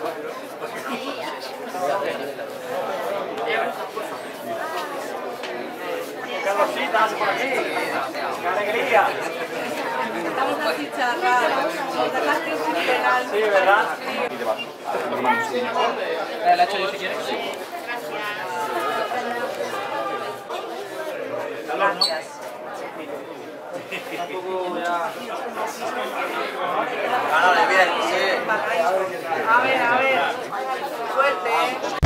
Carlositas por aquí. ¡Qué alegría! Estamos así charrados. Sacaste un penal. Sí, ¿verdad? ¿La he hecho yo si quieres? Sí. Gracias. Gánale bien, sí. A ver. Suerte.